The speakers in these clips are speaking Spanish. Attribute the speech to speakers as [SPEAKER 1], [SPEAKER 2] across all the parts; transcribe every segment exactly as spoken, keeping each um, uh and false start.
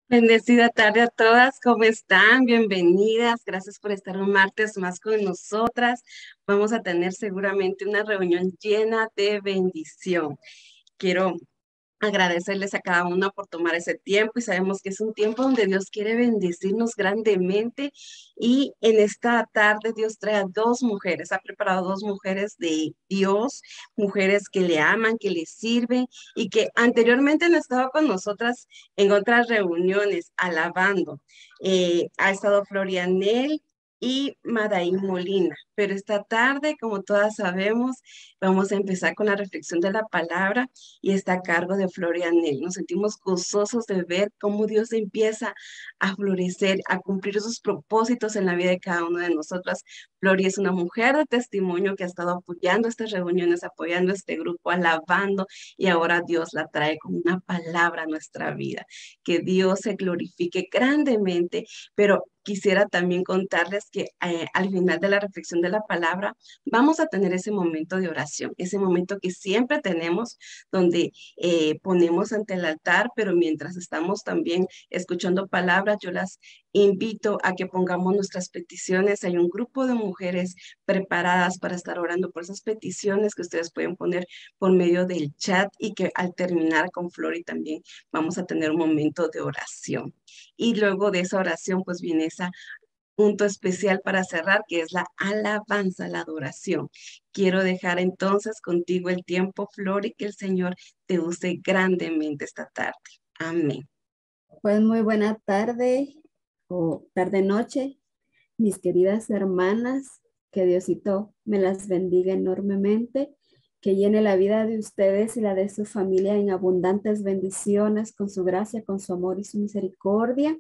[SPEAKER 1] Bendecida tarde a todas, ¿cómo están? Bienvenidas, gracias por estar un martes más con nosotras. Vamos a tener seguramente una reunión llena de bendición. Quiero agradecerles a cada una por tomar ese tiempo y sabemos que es un tiempo donde Dios quiere bendecirnos grandemente y en esta tarde Dios trae a dos mujeres, ha preparado dos mujeres de Dios, mujeres que le aman, que le sirven y que anteriormente han estado con nosotras en otras reuniones alabando. Eh, ha estado Florianel y Madaí Molina, pero esta tarde, como todas sabemos, vamos a empezar con la reflexión de la palabra y está a cargo de Florianel. Nos sentimos gozosos de ver cómo Dios empieza a florecer, a cumplir sus propósitos en la vida de cada una de nosotras. Flori es una mujer de testimonio que ha estado apoyando estas reuniones, apoyando este grupo, alabando, y ahora Dios la trae con una palabra a nuestra vida. Que Dios se glorifique grandemente, pero quisiera también contarles que eh, al final de la reflexión de la palabra vamos a tener ese momento de oración, ese momento que siempre tenemos donde eh, ponemos ante el altar, pero mientras estamos también escuchando palabras, yo las invito a que pongamos nuestras peticiones. Hay un grupo de mujeres preparadas para estar orando por esas peticiones que ustedes pueden poner por medio del chat y que al terminar con Flori también vamos a tener un momento de oración. Y luego de esa oración, pues viene esa punto especial para cerrar, que es la alabanza, la adoración. Quiero dejar entonces contigo el tiempo, Flor, y que el Señor te use grandemente esta tarde. Amén.
[SPEAKER 2] Pues muy buena tarde o tarde noche, mis queridas hermanas, que Diosito me las bendiga enormemente, que llene la vida de ustedes y la de su familia en abundantes bendiciones con su gracia, con su amor y su misericordia.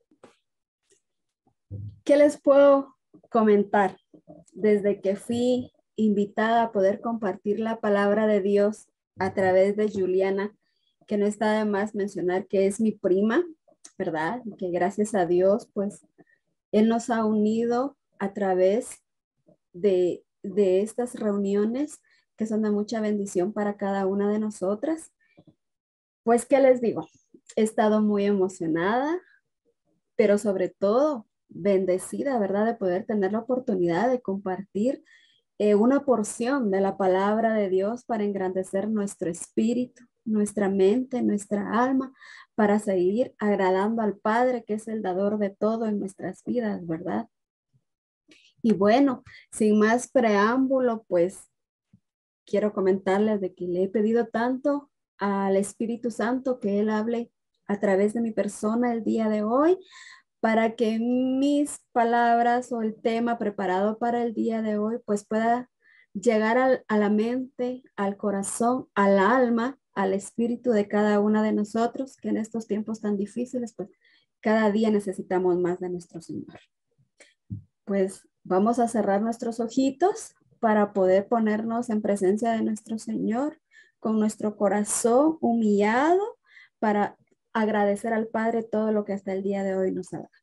[SPEAKER 2] ¿Qué les puedo comentar? Desde que fui invitada a poder compartir la palabra de Dios a través de Juliana, que no está de más mencionar que es mi prima, ¿verdad? Y que gracias a Dios, pues, Él nos ha unido a través de, de estas reuniones que son de mucha bendición para cada una de nosotras. Pues, ¿qué les digo? He estado muy emocionada, pero sobre todo bendecida, ¿verdad? De poder tener la oportunidad de compartir eh, una porción de la palabra de Dios para engrandecer nuestro espíritu, nuestra mente, nuestra alma, para seguir agradando al Padre, que es el dador de todo en nuestras vidas, ¿verdad? Y bueno, sin más preámbulo, pues quiero comentarles de que le he pedido tanto al Espíritu Santo que Él hable a través de mi persona el día de hoy, para que mis palabras o el tema preparado para el día de hoy pues pueda llegar al, a la mente, al corazón, al alma, al espíritu de cada una de nosotros, que en estos tiempos tan difíciles pues cada día necesitamos más de nuestro Señor. Pues vamos a cerrar nuestros ojitos para poder ponernos en presencia de nuestro Señor con nuestro corazón humillado para agradecer al Padre todo lo que hasta el día de hoy nos ha dado.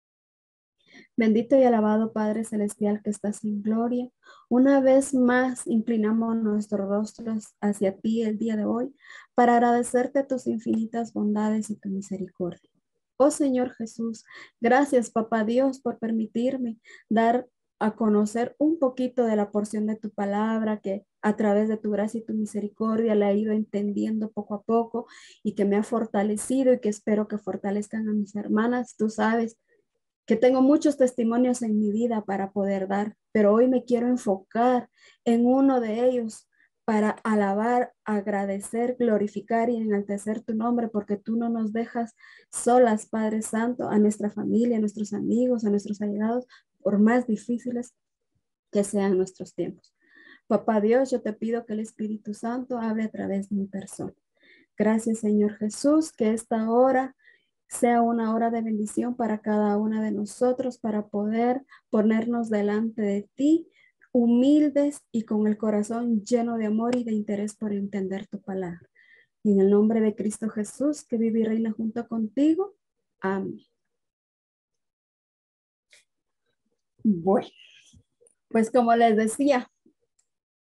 [SPEAKER 2] Bendito y alabado Padre Celestial que estás en gloria. Una vez más inclinamos nuestros rostros hacia ti el día de hoy para agradecerte tus infinitas bondades y tu misericordia. Oh Señor Jesús, gracias Papá Dios por permitirme dar a conocer un poquito de la porción de tu palabra que a través de tu gracia y tu misericordia la he ido entendiendo poco a poco y que me ha fortalecido y que espero que fortalezcan a mis hermanas. Tú sabes que tengo muchos testimonios en mi vida para poder dar, pero hoy me quiero enfocar en uno de ellos para alabar, agradecer, glorificar y enaltecer tu nombre, porque tú no nos dejas solas, Padre Santo, a nuestra familia, a nuestros amigos, a nuestros allegados, por más difíciles que sean nuestros tiempos. Papá Dios, yo te pido que el Espíritu Santo hable a través de mi persona. Gracias, Señor Jesús, que esta hora sea una hora de bendición para cada una de nosotros, para poder ponernos delante de ti, humildes y con el corazón lleno de amor y de interés por entender tu palabra. En el nombre de Cristo Jesús, que vive y reina junto contigo. Amén. Bueno, pues como les decía,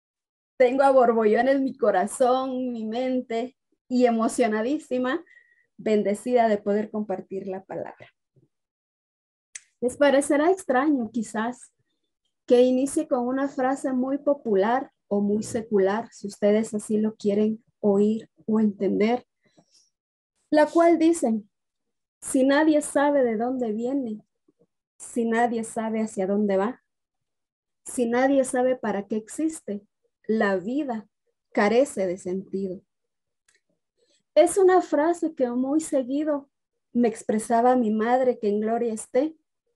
[SPEAKER 2] tengo a borbollones mi corazón, mi mente y emocionadísima bendecida de poder compartir la palabra. Les parecerá extraño quizás que inicie con una frase muy popular o muy secular, si ustedes así lo quieren oír o entender, la cual dice: si nadie sabe de dónde viene, si nadie sabe hacia dónde va, si nadie sabe para qué existe, la vida carece de sentido. Es una frase que muy seguido me expresaba mi madre, que en gloria esté.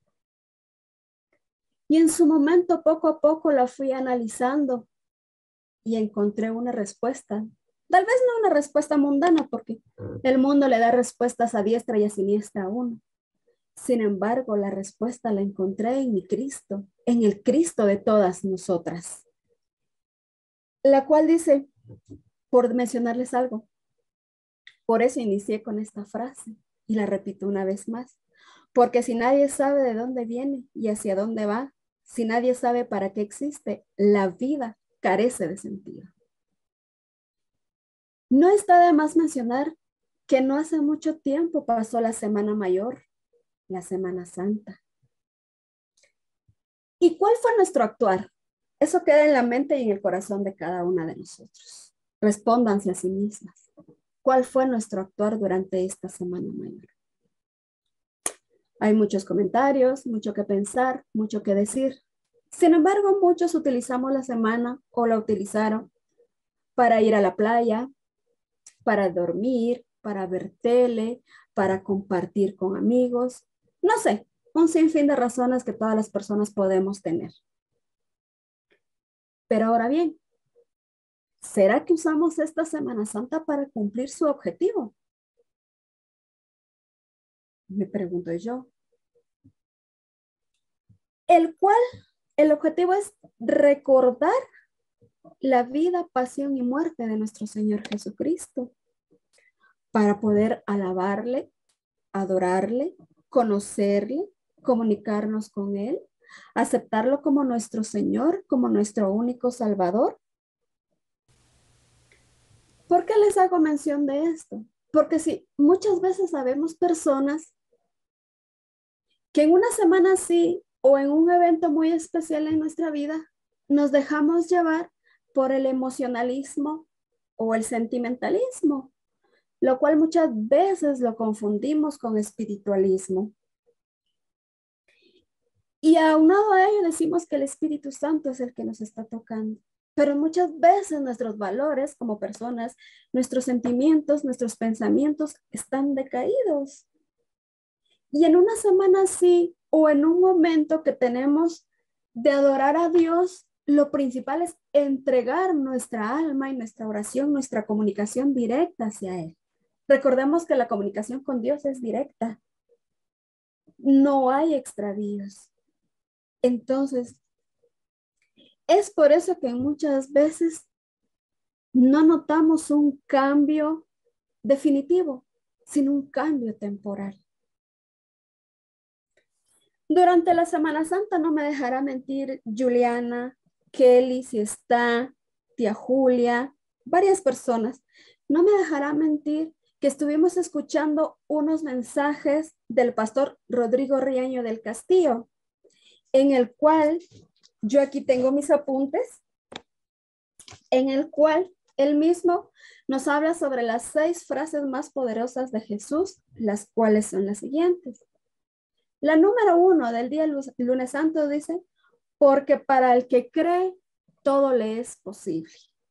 [SPEAKER 2] Y en su momento, poco a poco, la fui analizando y encontré una respuesta. Tal vez no una respuesta mundana, porque el mundo le da respuestas a diestra y a siniestra a uno. Sin embargo, la respuesta la encontré en mi Cristo, en el Cristo de todas nosotras. La cual dice, por mencionarles algo, por eso inicié con esta frase y la repito una vez más. Porque si nadie sabe de dónde viene y hacia dónde va, si nadie sabe para qué existe, la vida carece de sentido. No está de más mencionar que no hace mucho tiempo pasó la Semana Mayor, la Semana Santa. ¿Y cuál fue nuestro actuar? Eso queda en la mente y en el corazón de cada una de nosotros. Respóndanse a sí mismas. ¿Cuál fue nuestro actuar durante esta Semana Mayor? Hay muchos comentarios, mucho que pensar, mucho que decir. Sin embargo, muchos utilizamos la semana o la utilizaron para ir a la playa, para dormir, para ver tele, para compartir con amigos. No sé, un sinfín de razones que todas las personas podemos tener. Pero ahora bien, ¿será que usamos esta Semana Santa para cumplir su objetivo? Me pregunto yo. El cual, el objetivo es recordar la vida, pasión y muerte de nuestro Señor Jesucristo, para poder alabarle, adorarle, conocerle, comunicarnos con Él, aceptarlo como nuestro Señor, como nuestro único Salvador. ¿Por qué les hago mención de esto? Porque si muchas veces sabemos personas que en una semana así o en un evento muy especial en nuestra vida nos dejamos llevar por el emocionalismo o el sentimentalismo, lo cual muchas veces lo confundimos con espiritualismo. Y aunado a ello decimos que el Espíritu Santo es el que nos está tocando. Pero muchas veces nuestros valores como personas, nuestros sentimientos, nuestros pensamientos están decaídos. Y en una semana así o en un momento que tenemos de adorar a Dios, lo principal es entregar nuestra alma y nuestra oración, nuestra comunicación directa hacia Él. Recordemos que la comunicación con Dios es directa. No hay extravíos. Entonces, es por eso que muchas veces no notamos un cambio definitivo, sino un cambio temporal. Durante la Semana Santa, no me dejará mentir Juliana, Kelly, si está, tía Julia, varias personas, no me dejará mentir que estuvimos escuchando unos mensajes del pastor Rodrigo Riaño del Castillo, en el cual, yo aquí tengo mis apuntes, en el cual él mismo nos habla sobre las seis frases más poderosas de Jesús, las cuales son las siguientes. La número uno del día lunes santo dice, porque para el que cree, todo le es posible.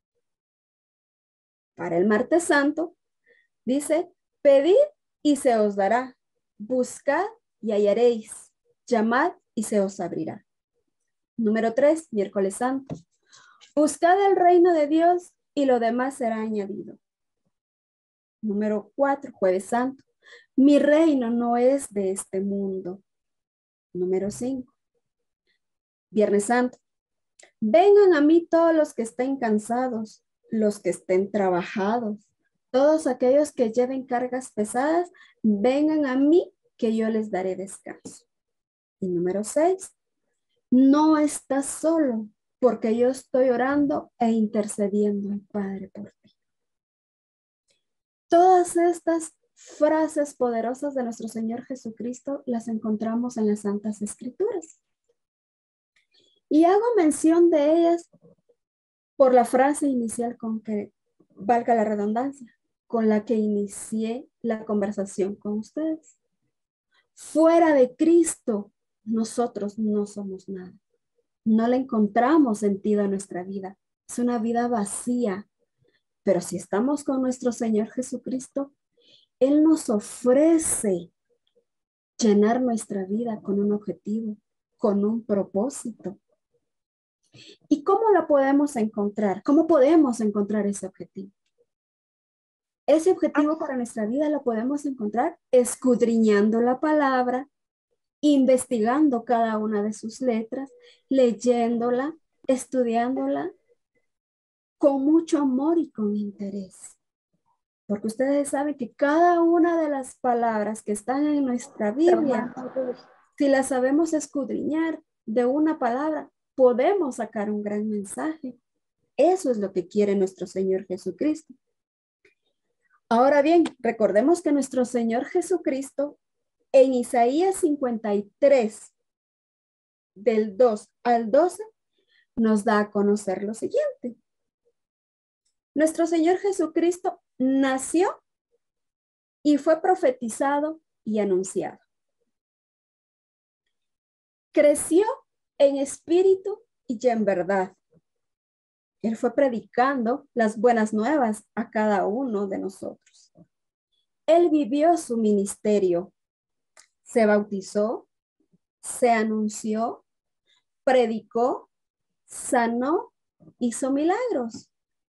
[SPEAKER 2] Para el martes santo, dice, pedid y se os dará, buscad y hallaréis, llamad y se os abrirá. Número tres, miércoles santo, buscad el reino de Dios y lo demás será añadido. Número cuatro, jueves santo, mi reino no es de este mundo. Número cinco, viernes santo, vengan a mí todos los que estén cansados, los que estén trabajados, todos aquellos que lleven cargas pesadas, vengan a mí que yo les daré descanso. Y número seis, no estás solo, porque yo estoy orando e intercediendo al Padre por ti. Todas estas frases poderosas de nuestro Señor Jesucristo las encontramos en las Santas Escrituras. Y hago mención de ellas por la frase inicial con que, valga la redundancia, con la que inicié la conversación con ustedes. Fuera de Cristo, nosotros no somos nada. No le encontramos sentido a nuestra vida. Es una vida vacía. Pero si estamos con nuestro Señor Jesucristo, Él nos ofrece llenar nuestra vida con un objetivo, con un propósito. ¿Y cómo la podemos encontrar? ¿Cómo podemos encontrar ese objetivo? Ese objetivo para nuestra vida lo podemos encontrar escudriñando la palabra, investigando cada una de sus letras, leyéndola, estudiándola con mucho amor y con interés. Porque ustedes saben que cada una de las palabras que están en nuestra Biblia, si las sabemos escudriñar de una palabra, podemos sacar un gran mensaje. Eso es lo que quiere nuestro Señor Jesucristo. Ahora bien, recordemos que nuestro Señor Jesucristo en Isaías cincuenta y tres, del dos al doce, nos da a conocer lo siguiente. Nuestro Señor Jesucristo nació y fue profetizado y anunciado. Creció en espíritu y en verdad. Él fue predicando las buenas nuevas a cada uno de nosotros. Él vivió su ministerio. Se bautizó, se anunció, predicó, sanó, hizo milagros.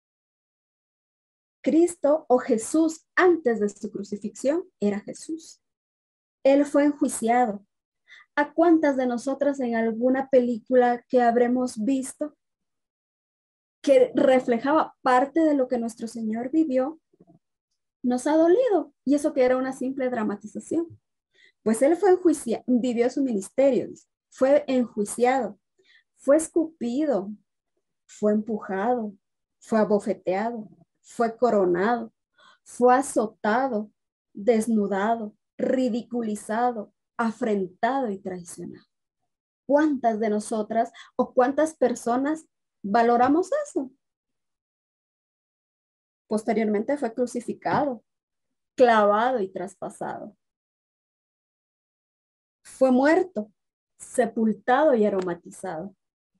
[SPEAKER 2] Cristo o Jesús antes de su crucifixión era Jesús. Él fue enjuiciado. ¿A cuántas de nosotras en alguna película que habremos visto que reflejaba parte de lo que nuestro Señor vivió, nos ha dolido? Y eso que era una simple dramatización. Pues Él fue enjuiciado, vivió su ministerio, fue enjuiciado, fue escupido, fue empujado, fue abofeteado, fue coronado, fue azotado, desnudado, ridiculizado, afrentado y traicionado. ¿Cuántas de nosotras o cuántas personas valoramos eso? Posteriormente fue crucificado, clavado y traspasado. Fue muerto, sepultado y aromatizado.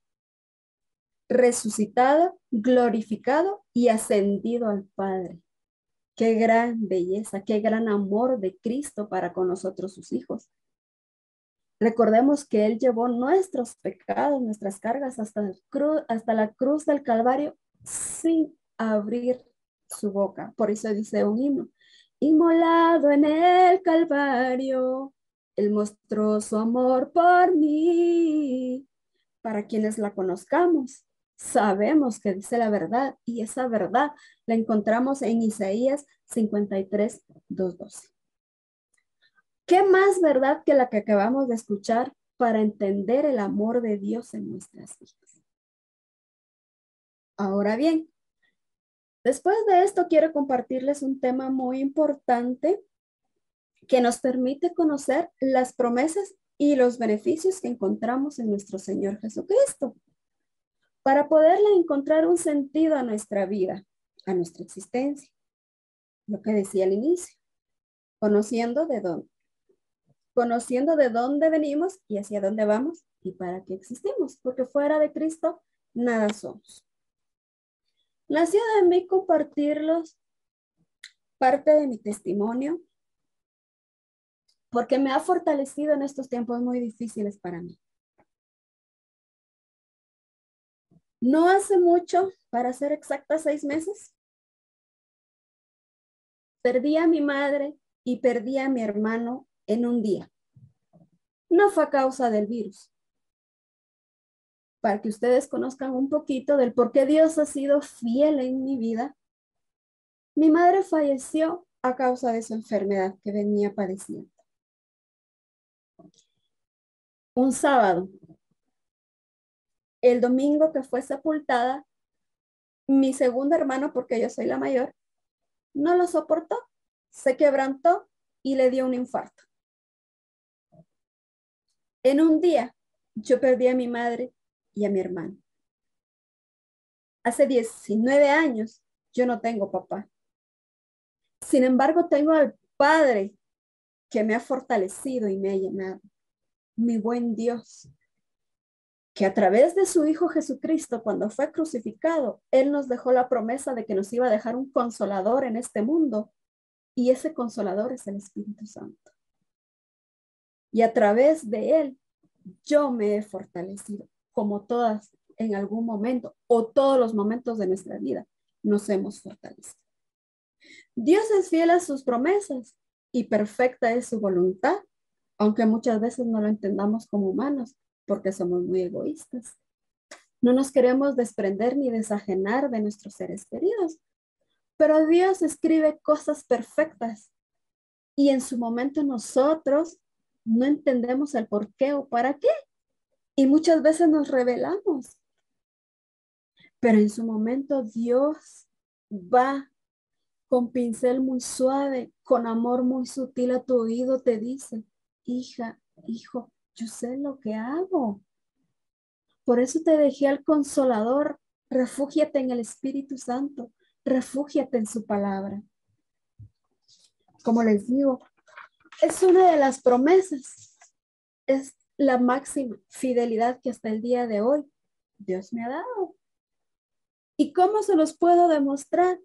[SPEAKER 2] Resucitado, glorificado y ascendido al Padre. Qué gran belleza, qué gran amor de Cristo para con nosotros sus hijos. Recordemos que Él llevó nuestros pecados, nuestras cargas hasta, el cru- hasta la cruz del Calvario sin abrir su boca. Por eso dice un himno: inmolado en el Calvario, Él mostró su amor por mí. Para quienes la conozcamos, sabemos que dice la verdad, y esa verdad la encontramos en Isaías cincuenta y tres, dos, doce. ¿Qué más verdad que la que acabamos de escuchar para entender el amor de Dios en nuestras vidas? Ahora bien, después de esto quiero compartirles un tema muy importante que nos permite conocer las promesas y los beneficios que encontramos en nuestro Señor Jesucristo, para poderle encontrar un sentido a nuestra vida, a nuestra existencia. Lo que decía al inicio, conociendo de dónde, conociendo de dónde venimos y hacia dónde vamos y para qué existimos, porque fuera de Cristo nada somos. Nació de mí compartirlos parte de mi testimonio, porque me ha fortalecido en estos tiempos muy difíciles para mí. No hace mucho, para ser exacta, seis meses, perdí a mi madre y perdí a mi hermano en un día. No fue a causa del virus. Para que ustedes conozcan un poquito del por qué Dios ha sido fiel en mi vida, mi madre falleció a causa de su enfermedad que venía padeciendo. Un sábado, el domingo que fue sepultada, mi segundo hermano, porque yo soy la mayor, no lo soportó se quebrantó y le dio un infarto. En un día, yo perdí a mi madre y a mi hermano. Hace diecinueve años, yo no tengo papá. Sin embargo, tengo al Padre que me ha fortalecido y me ha llenado. Mi buen Dios, que a través de su Hijo Jesucristo, cuando fue crucificado, Él nos dejó la promesa de que nos iba a dejar un consolador en este mundo, y ese consolador es el Espíritu Santo. Y a través de Él, yo me he fortalecido, como todas en algún momento o todos los momentos de nuestra vida nos hemos fortalecido. Dios es fiel a sus promesas y perfecta es su voluntad, aunque muchas veces no lo entendamos como humanos porque somos muy egoístas. No nos queremos desprender ni desajenar de nuestros seres queridos, pero Dios escribe cosas perfectas y en su momento nosotros no entendemos el por qué o para qué y muchas veces nos rebelamos. Pero en su momento Dios va con pincel muy suave, con amor muy sutil a tu oído, te dice, hija, hijo, yo sé lo que hago. Por eso te dejé al Consolador. Refúgiate en el Espíritu Santo. Refúgiate en su palabra. Como les digo, es una de las promesas. Es la máxima fidelidad que hasta el día de hoy Dios me ha dado. ¿Y cómo se los puedo demostrar?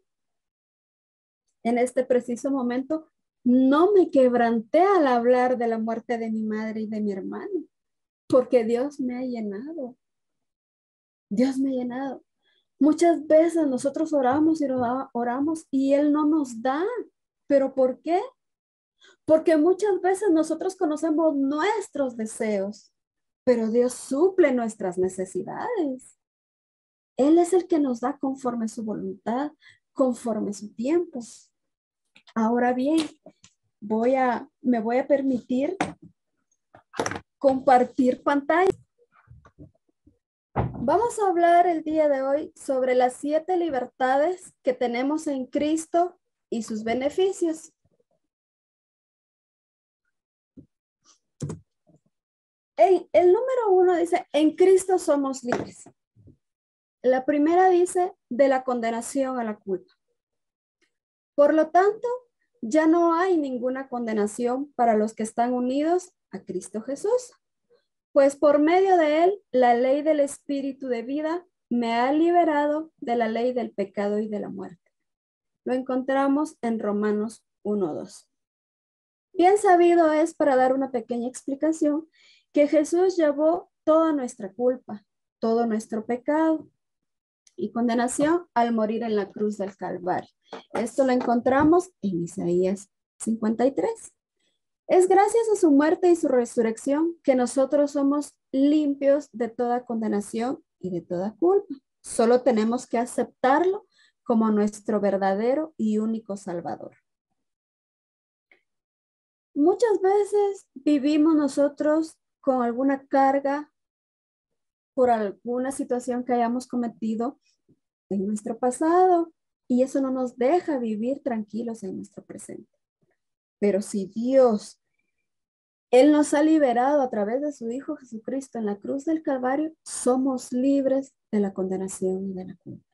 [SPEAKER 2] En este preciso momento, no me quebranté al hablar de la muerte de mi madre y de mi hermano, porque Dios me ha llenado. Dios me ha llenado. Muchas veces nosotros oramos y oramos y Él no nos da. ¿Pero por qué? Porque muchas veces nosotros conocemos nuestros deseos, pero Dios suple nuestras necesidades. Él es el que nos da conforme su voluntad, conforme su tiempo. Ahora bien, voy a, me voy a permitir compartir pantalla. Vamos a hablar el día de hoy sobre las siete libertades que tenemos en Cristo y sus beneficios. El, el número uno dice, en Cristo somos libres. La primera dice, de la condenación a la culpa. Por lo tanto, ya no hay ninguna condenación para los que están unidos a Cristo Jesús. Pues por medio de él, la ley del Espíritu de vida me ha liberado de la ley del pecado y de la muerte. Lo encontramos en Romanos uno dos. Bien sabido es, para dar una pequeña explicación, que Jesús llevó toda nuestra culpa, todo nuestro pecado y condenación al morir en la cruz del Calvario. Esto lo encontramos en Isaías cincuenta y tres. Es gracias a su muerte y su resurrección que nosotros somos limpios de toda condenación y de toda culpa. Solo tenemos que aceptarlo como nuestro verdadero y único Salvador. Muchas veces vivimos nosotros con alguna carga por alguna situación que hayamos cometido en nuestro pasado y eso no nos deja vivir tranquilos en nuestro presente. Pero si Dios, Él nos ha liberado a través de su Hijo Jesucristo en la cruz del Calvario, somos libres de la condenación y de la culpa.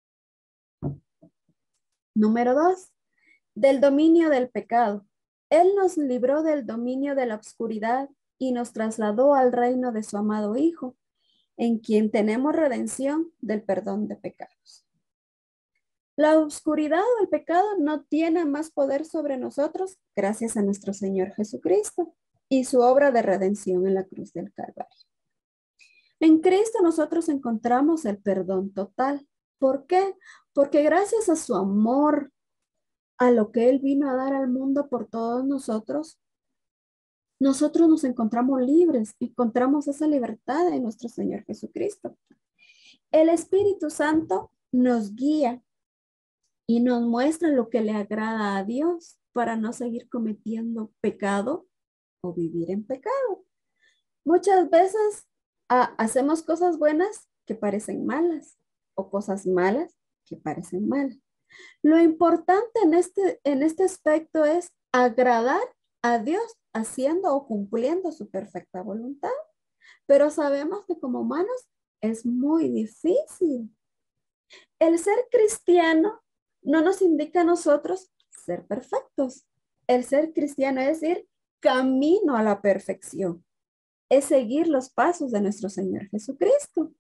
[SPEAKER 2] Número dos, del dominio del pecado. Él nos libró del dominio de la oscuridad y nos trasladó al reino de su amado Hijo, en quien tenemos redención del perdón de pecados. La oscuridad o el pecado no tiene más poder sobre nosotros gracias a nuestro Señor Jesucristo y su obra de redención en la cruz del Calvario. En Cristo nosotros encontramos el perdón total. ¿Por qué? Porque gracias a su amor, a lo que Él vino a dar al mundo por todos nosotros, nosotros nos encontramos libres, encontramos esa libertad en nuestro Señor Jesucristo. El Espíritu Santo nos guía y nos muestra lo que le agrada a Dios para no seguir cometiendo pecado o vivir en pecado. Muchas veces ah, hacemos cosas buenas que parecen malas o cosas malas que parecen malas. Lo importante en este, en este aspecto es agradar a Dios haciendo o cumpliendo su perfecta voluntad. Pero sabemos que como humanos es muy difícil. El ser cristiano no nos indica a nosotros ser perfectos. El ser cristiano es ir camino a la perfección. Es seguir los pasos de nuestro Señor Jesucristo.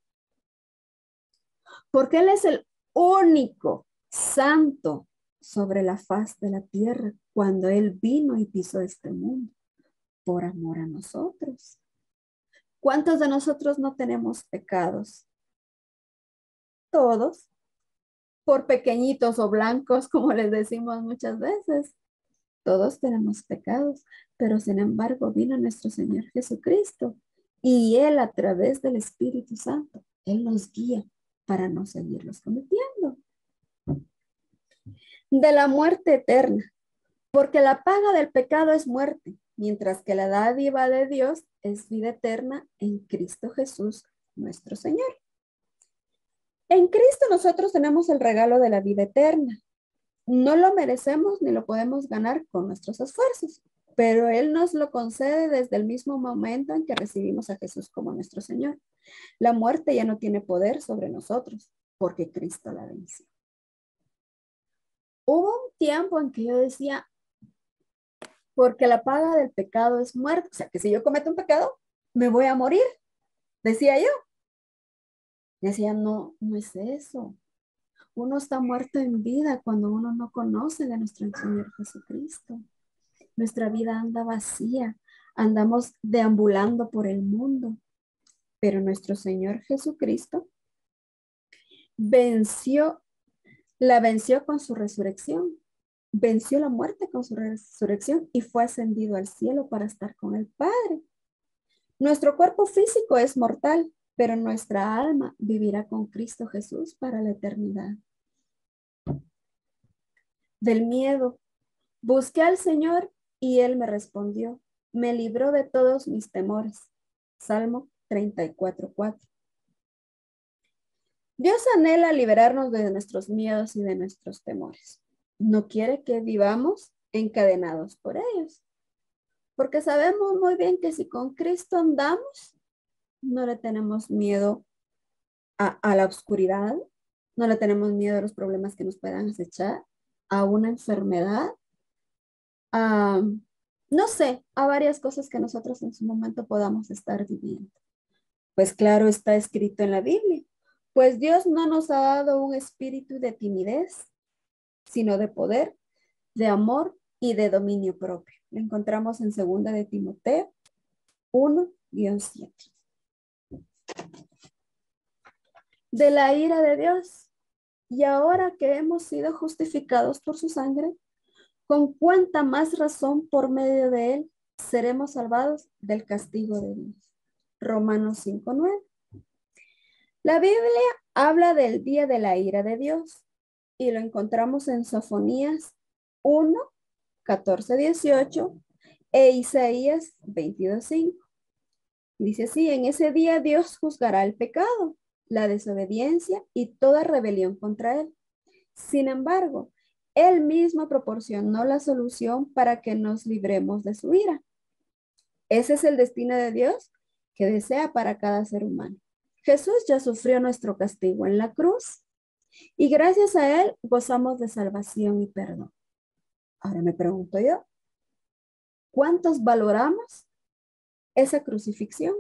[SPEAKER 2] Porque Él es el único santo sobre la faz de la tierra cuando Él vino y pisó este mundo por amor a nosotros. ¿Cuántos de nosotros no tenemos pecados? Todos, por pequeñitos o blancos, como les decimos muchas veces. Todos tenemos pecados, pero sin embargo vino nuestro Señor Jesucristo y Él a través del Espíritu Santo, Él nos guía para no seguirlos cometiendo. De la muerte eterna, porque la paga del pecado es muerte, mientras que la dádiva de Dios es vida eterna en Cristo Jesús, nuestro Señor. En Cristo nosotros tenemos el regalo de la vida eterna. No lo merecemos ni lo podemos ganar con nuestros esfuerzos, pero Él nos lo concede desde el mismo momento en que recibimos a Jesús como nuestro Señor. La muerte ya no tiene poder sobre nosotros porque Cristo la venció. Hubo un tiempo en que yo decía, porque la paga del pecado es muerte, o sea que si yo cometo un pecado, me voy a morir, decía yo. Decía, no, no es eso. Uno está muerto en vida cuando uno no conoce de nuestro Señor Jesucristo. Nuestra vida anda vacía, andamos deambulando por el mundo, pero nuestro Señor Jesucristo venció, la venció con su resurrección, venció la muerte con su resurrección y fue ascendido al cielo para estar con el Padre. Nuestro cuerpo físico es mortal, pero nuestra alma vivirá con Cristo Jesús para la eternidad. Del miedo, busqué al Señor y Él me respondió, me libró de todos mis temores. Salmo treinta y cuatro, cuatro. Dios anhela liberarnos de nuestros miedos y de nuestros temores. No quiere que vivamos encadenados por ellos, porque sabemos muy bien que si con Cristo andamos, no le tenemos miedo a, a la oscuridad, no le tenemos miedo a los problemas que nos puedan acechar, a una enfermedad, a, no sé, a varias cosas que nosotros en su momento podamos estar viviendo. Pues claro, está escrito en la Biblia. Pues Dios no nos ha dado un espíritu de timidez, sino de poder, de amor y de dominio propio. Lo encontramos en segunda de Timoteo uno, siete. De la ira de Dios. Y ahora que hemos sido justificados por su sangre, con cuánta más razón por medio de él seremos salvados del castigo de Dios. Romanos cinco, nueve. La Biblia habla del día de la ira de Dios y lo encontramos en Sofonías uno, catorce, dieciocho e Isaías veintidós, cinco. Dice así, en ese día Dios juzgará el pecado, la desobediencia y toda rebelión contra él. Sin embargo, él mismo proporcionó la solución para que nos libremos de su ira. Ese es el destino de Dios que desea para cada ser humano. Jesús ya sufrió nuestro castigo en la cruz y gracias a él gozamos de salvación y perdón. Ahora me pregunto yo, ¿cuántos valoramos esa crucifixión?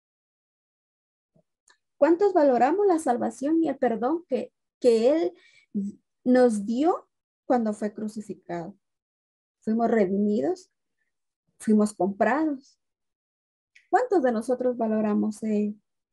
[SPEAKER 2] ¿Cuántos valoramos la salvación y el perdón que, que él nos dio cuando fue crucificado? Fuimos redimidos, fuimos comprados. ¿Cuántos de nosotros valoramos ello?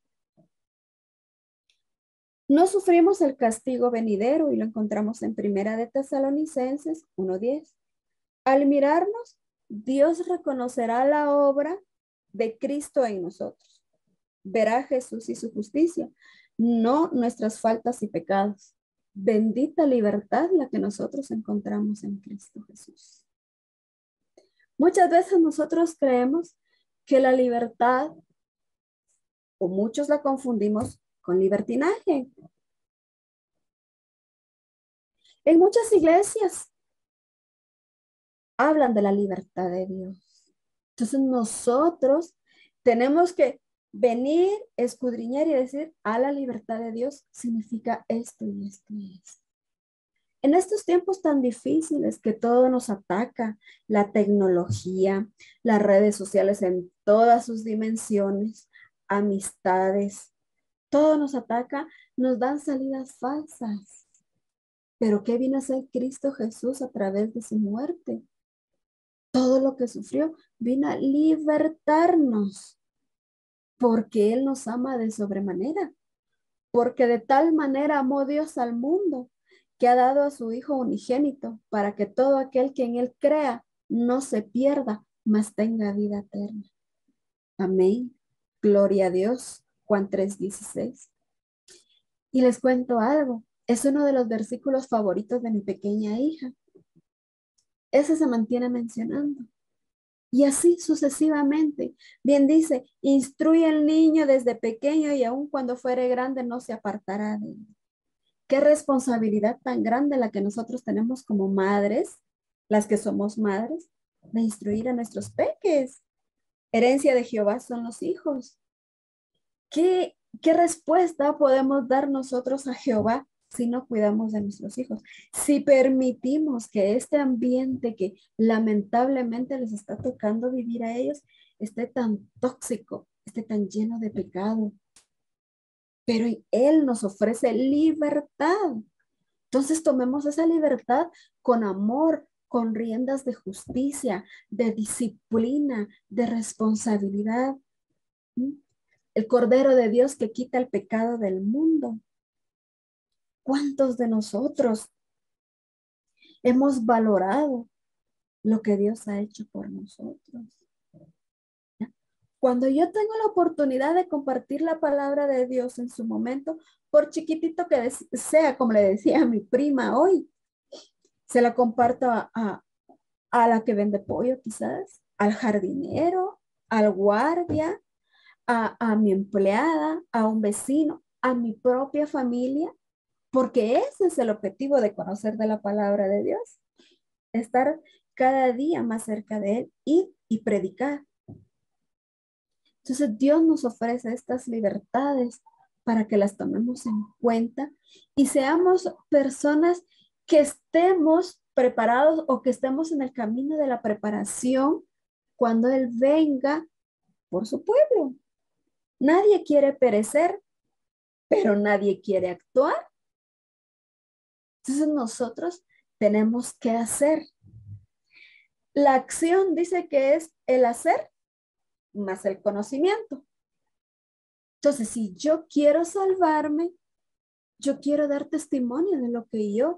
[SPEAKER 2] No sufrimos el castigo venidero y lo encontramos en Primera de Tesalonicenses uno, diez. Al mirarnos, Dios reconocerá la obra de Cristo en nosotros. Verá a Jesús y su justicia, no nuestras faltas y pecados. Bendita libertad la que nosotros encontramos en Cristo Jesús. Muchas veces nosotros creemos que la libertad, o muchos la confundimos con libertinaje. En muchas iglesias hablan de la libertad de Dios. Entonces nosotros tenemos que venir, escudriñar y decir, a la libertad de Dios significa esto y esto y esto. En estos tiempos tan difíciles que todo nos ataca, la tecnología, las redes sociales en todas sus dimensiones, amistades, todo nos ataca, nos dan salidas falsas. Pero ¿qué vino a hacer Cristo Jesús a través de su muerte? Todo lo que sufrió vino a libertarnos, porque Él nos ama de sobremanera, porque de tal manera amó Dios al mundo, que ha dado a su Hijo unigénito, para que todo aquel que en Él crea no se pierda, mas tenga vida eterna. Amén. Gloria a Dios. Juan tres dieciséis. Y les cuento algo. Es uno de los versículos favoritos de mi pequeña hija. Ese se mantiene mencionando. Y así sucesivamente. Bien dice, instruye al niño desde pequeño y aun cuando fuere grande no se apartará de él. Qué responsabilidad tan grande la que nosotros tenemos como madres, las que somos madres, de instruir a nuestros peques. Herencia de Jehová son los hijos. ¿Qué, qué respuesta podemos dar nosotros a Jehová si no cuidamos de nuestros hijos? Si permitimos que este ambiente que lamentablemente les está tocando vivir a ellos esté tan tóxico, esté tan lleno de pecado. Pero Él nos ofrece libertad. Entonces tomemos esa libertad con amor, con riendas de justicia, de disciplina, de responsabilidad. ¿Mm? El Cordero de Dios que quita el pecado del mundo. ¿Cuántos de nosotros hemos valorado lo que Dios ha hecho por nosotros? ¿Ya? Cuando yo tengo la oportunidad de compartir la palabra de Dios en su momento, por chiquitito que sea, como le decía a mi prima hoy, se la comparto a, a, a la que vende pollo quizás, al jardinero, al guardia, a, a mi empleada, a un vecino, a mi propia familia, porque ese es el objetivo de conocer de la palabra de Dios, estar cada día más cerca de Él y, y predicar. Entonces Dios nos ofrece estas libertades para que las tomemos en cuenta y seamos personas que estemos preparados o que estemos en el camino de la preparación cuando Él venga por su pueblo. Nadie quiere perecer, pero nadie quiere actuar. Entonces nosotros tenemos que hacer. La acción dice que es el hacer más el conocimiento. Entonces, si yo quiero salvarme, yo quiero dar testimonio de lo que yo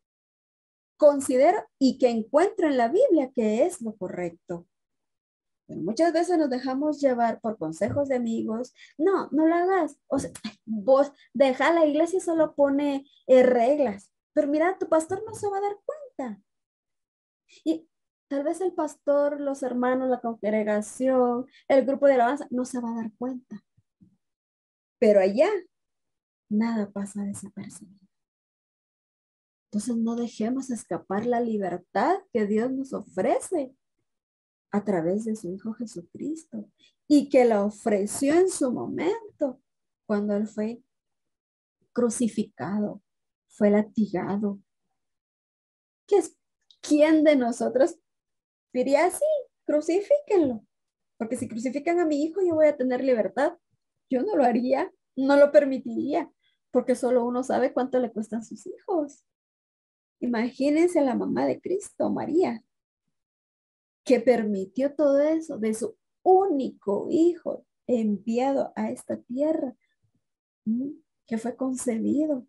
[SPEAKER 2] considero y que encuentro en la Biblia que es lo correcto. Pero muchas veces nos dejamos llevar por consejos de amigos. No, no lo hagas. O sea, vos deja, la iglesia solo pone eh, reglas. Pero mira, tu pastor no se va a dar cuenta. Y tal vez el pastor, los hermanos, la congregación, el grupo de alabanza no se va a dar cuenta. Pero allá nada pasa desapercibido. Entonces no dejemos escapar la libertad que Dios nos ofrece a través de su Hijo Jesucristo y que la ofreció en su momento cuando Él fue crucificado, fue latigado. ¿Qué es? ¿Quién de nosotros diría así? Crucifíquenlo. Porque si crucifican a mi hijo, yo voy a tener libertad. Yo no lo haría, no lo permitiría, porque solo uno sabe cuánto le cuestan sus hijos. Imagínense a la mamá de Cristo, María, que permitió todo eso de su único hijo enviado a esta tierra, que fue concebido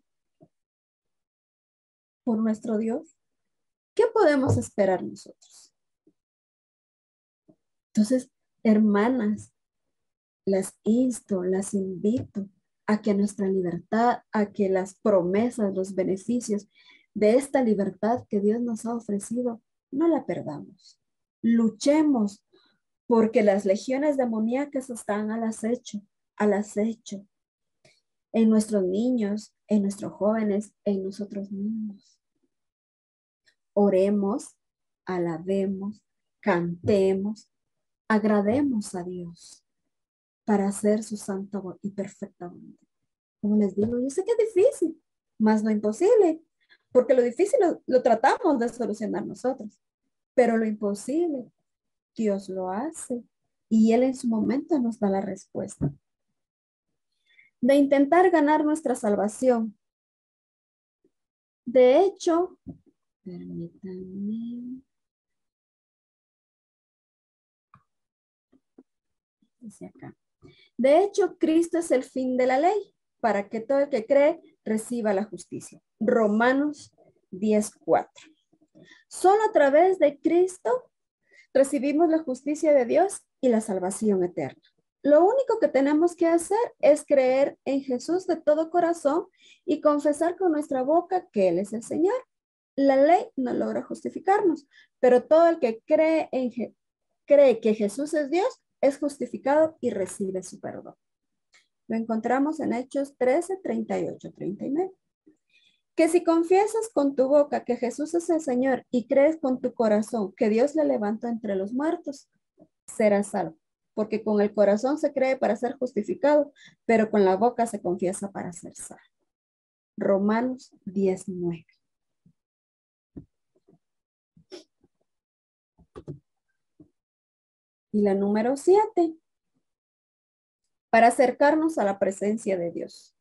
[SPEAKER 2] por nuestro Dios. ¿Qué podemos esperar nosotros? Entonces, hermanas, las insto, las invito a que nuestra libertad, a que las promesas, los beneficios de esta libertad que Dios nos ha ofrecido, no la perdamos. Luchemos porque las legiones demoníacas están al acecho, al acecho, en nuestros niños, en nuestros jóvenes, en nosotros mismos. Oremos, alabemos, cantemos, agrademos a Dios para hacer su santa y perfecta voluntad. Como les digo, yo sé que es difícil, más no imposible, porque lo difícil lo, lo tratamos de solucionar nosotros, pero lo imposible, Dios lo hace y Él en su momento nos da la respuesta. De intentar ganar nuestra salvación. De hecho, permítanme. Dice acá. De hecho, Cristo es el fin de la ley, para que todo el que cree reciba la justicia. Romanos diez cuatro. Solo a través de Cristo recibimos la justicia de Dios y la salvación eterna. Lo único que tenemos que hacer es creer en Jesús de todo corazón y confesar con nuestra boca que Él es el Señor. La ley no logra justificarnos, pero todo el que cree, en, cree que Jesús es Dios es justificado y recibe su perdón. Lo encontramos en Hechos trece, treinta y ocho, treinta y nueve. Que si confiesas con tu boca que Jesús es el Señor y crees con tu corazón que Dios le levantó entre los muertos, serás salvo. Porque con el corazón se cree para ser justificado, pero con la boca se confiesa para ser salvo. Romanos diecinueve. Y la número siete. Para acercarnos a la presencia de Dios.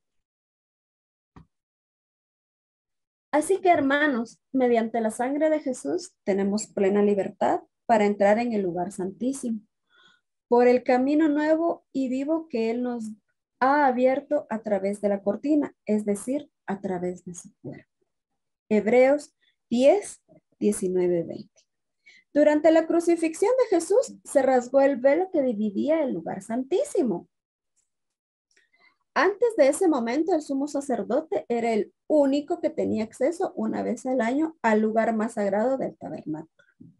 [SPEAKER 2] Así que, hermanos, mediante la sangre de Jesús tenemos plena libertad para entrar en el lugar santísimo, por el camino nuevo y vivo que Él nos ha abierto a través de la cortina, es decir, a través de su cuerpo. Hebreos diez, diecinueve, veinte. Durante la crucifixión de Jesús se rasgó el velo que dividía el lugar santísimo. Antes de ese momento, el sumo sacerdote era el único que tenía acceso una vez al año al lugar más sagrado del tabernáculo.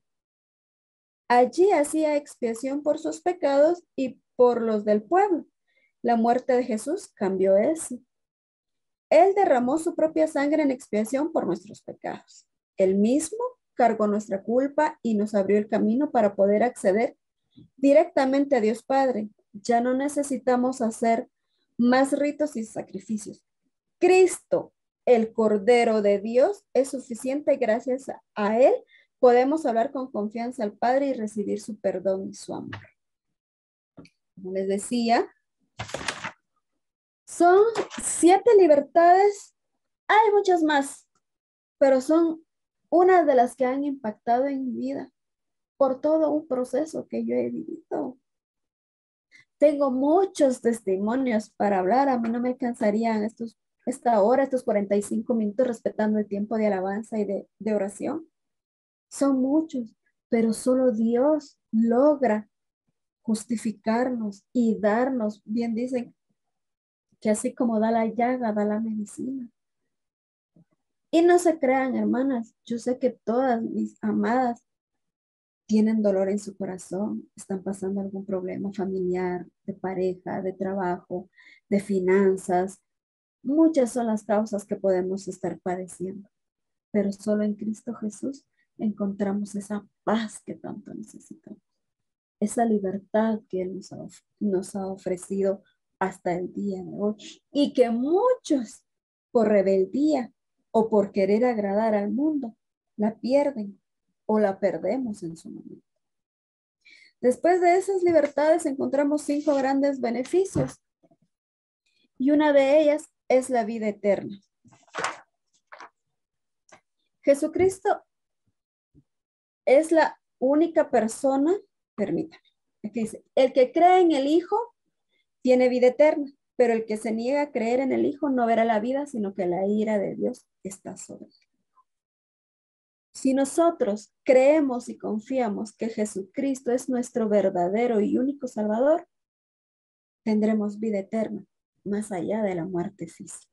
[SPEAKER 2] Allí hacía expiación por sus pecados y por los del pueblo. La muerte de Jesús cambió eso. Él derramó su propia sangre en expiación por nuestros pecados. Él mismo cargó nuestra culpa y nos abrió el camino para poder acceder directamente a Dios Padre. Ya no necesitamos hacer más ritos y sacrificios. Cristo, el Cordero de Dios, es suficiente. Gracias a Él podemos hablar con confianza al Padre y recibir su perdón y su amor. Como les decía, son siete libertades. Hay muchas más, pero son una de las que han impactado en mi vida por todo un proceso que yo he vivido. Tengo muchos testimonios para hablar. A mí no me alcanzarían estos, esta hora, estos cuarenta y cinco minutos, respetando el tiempo de alabanza y de, de oración. Son muchos, pero solo Dios logra justificarnos y darnos. Bien dicen que así como da la llaga, da la medicina. Y no se crean, hermanas, yo sé que todas mis amadas tienen dolor en su corazón, están pasando algún problema familiar, de pareja, de trabajo, de finanzas. Muchas son las causas que podemos estar padeciendo, pero solo en Cristo Jesús encontramos esa paz que tanto necesitamos, esa libertad que Él nos ha, nos ha ofrecido hasta el día de hoy y que muchos por rebeldía o por querer agradar al mundo la pierden o la perdemos en su momento. Después de esas libertades encontramos cinco grandes beneficios y una de ellas es la vida eterna. Jesucristo es la única persona, permítame, aquí dice, el que cree en el Hijo tiene vida eterna, pero el que se niega a creer en el Hijo no verá la vida, sino que la ira de Dios está sobre él. Si nosotros creemos y confiamos que Jesucristo es nuestro verdadero y único Salvador, tendremos vida eterna, más allá de la muerte física.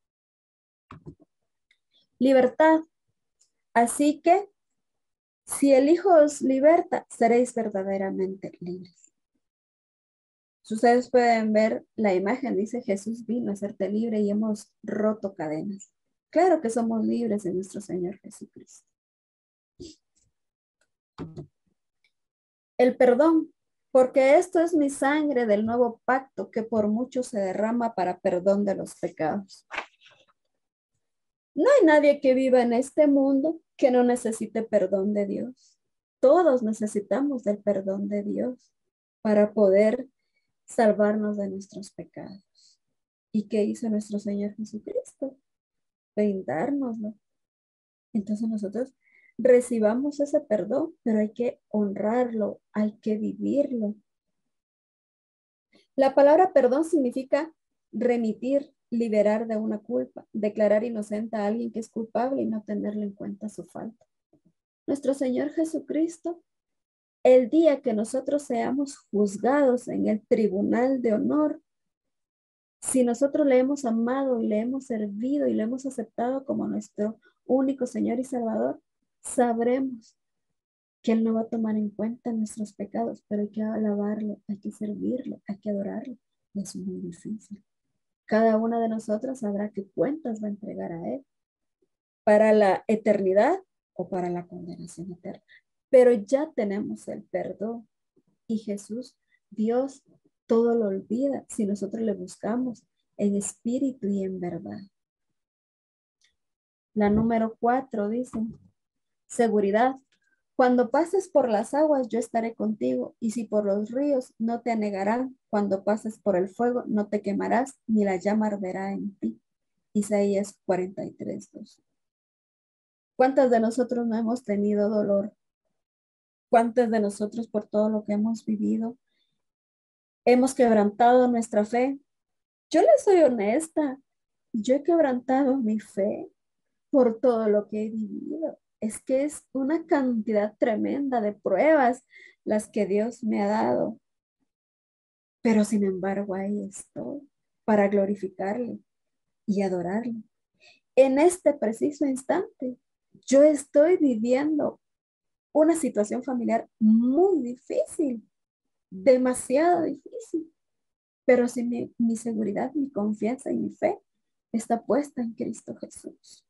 [SPEAKER 2] Libertad. Así que, si el Hijo os liberta, seréis verdaderamente libres. Si ustedes pueden ver la imagen, dice Jesús vino a hacerte libre y hemos roto cadenas. Claro que somos libres de nuestro Señor Jesucristo. El perdón, porque esto es mi sangre del nuevo pacto que por mucho se derrama para perdón de los pecados. No hay nadie que viva en este mundo que no necesite perdón de Dios. Todos necesitamos del perdón de Dios para poder salvarnos de nuestros pecados. ¿Y qué hizo nuestro Señor Jesucristo? Brindárnoslo. Entonces nosotros recibamos ese perdón, pero hay que honrarlo, hay que vivirlo. La palabra perdón significa remitir, liberar de una culpa, declarar inocente a alguien que es culpable y no tenerle en cuenta su falta. Nuestro Señor Jesucristo, el día que nosotros seamos juzgados en el tribunal de honor, si nosotros le hemos amado y le hemos servido y le hemos aceptado como nuestro único Señor y Salvador, sabremos que Él no va a tomar en cuenta nuestros pecados, pero hay que alabarlo, hay que servirlo, hay que adorarlo. Y es muy difícil. Cada una de nosotras sabrá qué cuentas va a entregar a Él para la eternidad o para la condenación eterna. Pero ya tenemos el perdón y Jesús, Dios, todo lo olvida si nosotros le buscamos en espíritu y en verdad. La número cuatro dice, seguridad. Cuando pases por las aguas, yo estaré contigo, y si por los ríos, no te anegarán. Cuando pases por el fuego, no te quemarás, ni la llama arderá en ti. Isaías cuarenta y tres, dos. ¿Cuántas de nosotros no hemos tenido dolor? ¿Cuántas de nosotros por todo lo que hemos vivido hemos quebrantado nuestra fe? Yo le soy honesta, yo he quebrantado mi fe por todo lo que he vivido. Es que es una cantidad tremenda de pruebas las que Dios me ha dado. Pero sin embargo, ahí estoy para glorificarle y adorarle. En este preciso instante, yo estoy viviendo una situación familiar muy difícil, demasiado difícil. Pero si mi, mi seguridad, mi confianza y mi fe está puesta en Cristo Jesús.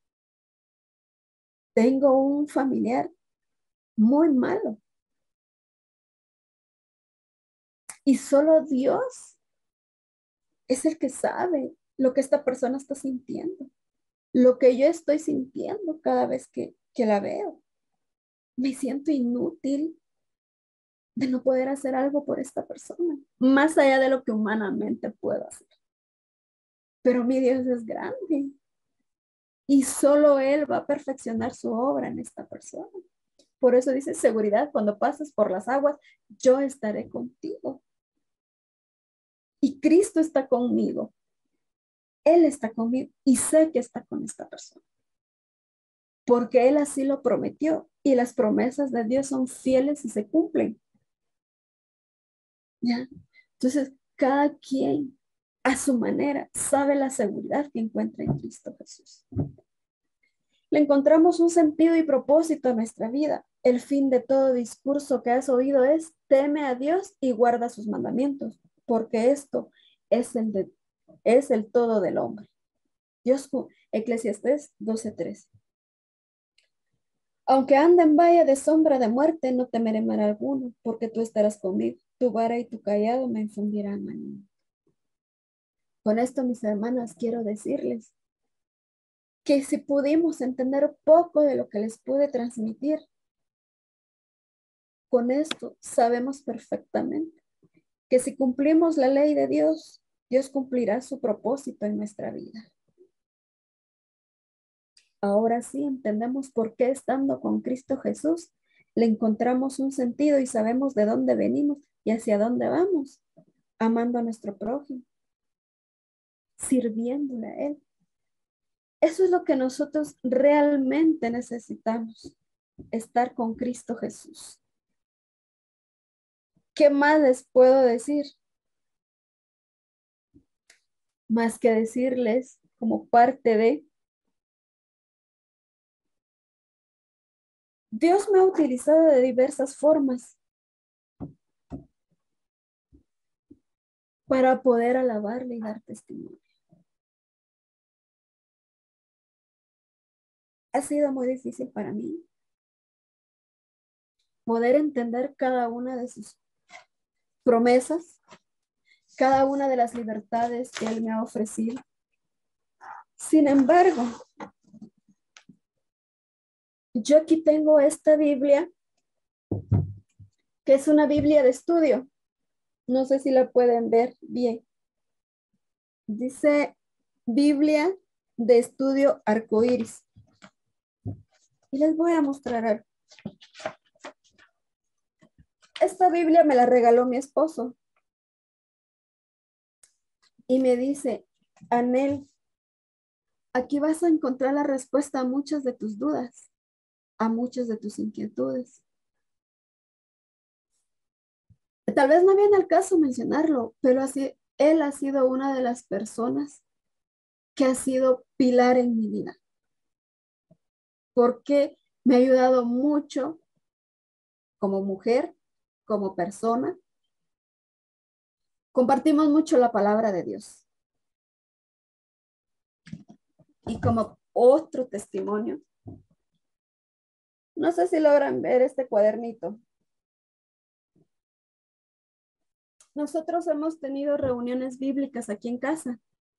[SPEAKER 2] Tengo un familiar muy malo y solo Dios es el que sabe lo que esta persona está sintiendo, lo que yo estoy sintiendo cada vez que, que la veo. Me siento inútil de no poder hacer algo por esta persona, más allá de lo que humanamente puedo hacer. Pero mi Dios es grande y solo Él va a perfeccionar su obra en esta persona. Por eso dice seguridad, cuando pases por las aguas, yo estaré contigo. Y Cristo está conmigo. Él está conmigo y sé que está con esta persona. Porque Él así lo prometió y las promesas de Dios son fieles y se cumplen. ¿Ya? Entonces, cada quien a su manera sabe la seguridad que encuentra en Cristo Jesús. Le encontramos un sentido y propósito a nuestra vida. El fin de todo discurso que has oído es teme a Dios y guarda sus mandamientos, porque esto es el, de, es el todo del hombre. Dios, Eclesiastés doce tres. Aunque ande en valle de sombra de muerte, no temeré mal alguno, porque tú estarás conmigo. Tu vara y tu callado me infundirán ánimo. Con esto, mis hermanas, quiero decirles que si pudimos entender poco de lo que les pude transmitir, con esto sabemos perfectamente que si cumplimos la ley de Dios, Dios cumplirá su propósito en nuestra vida. Ahora sí entendemos por qué estando con Cristo Jesús, le encontramos un sentido y sabemos de dónde venimos y hacia dónde vamos, amando a nuestro prójimo, sirviéndole a Él. Eso es lo que nosotros realmente necesitamos, estar con Cristo Jesús. ¿Qué más les puedo decir? Más que decirles como parte de, Dios me ha utilizado de diversas formas para poder alabarle y dar testimonio. Ha sido muy difícil para mí. poder entender cada una de sus promesas, cada una de las libertades que Él me ha ofrecido. Sin embargo, yo aquí tengo esta Biblia, que es una Biblia de estudio. No sé si la pueden ver bien. Dice Biblia de estudio arcoíris. Y les voy a mostrar algo. Esta Biblia me la regaló mi esposo. Y me dice, Anel, aquí vas a encontrar la respuesta a muchas de tus dudas, a muchas de tus inquietudes. Tal vez no viene al caso mencionarlo, pero así, él ha sido una de las personas que ha sido pilar en mi vida, porque me ha ayudado mucho como mujer, como persona. Compartimos mucho la palabra de Dios. Y como otro testimonio, no sé si logran ver este cuadernito. Nosotros hemos tenido reuniones bíblicas aquí en casa.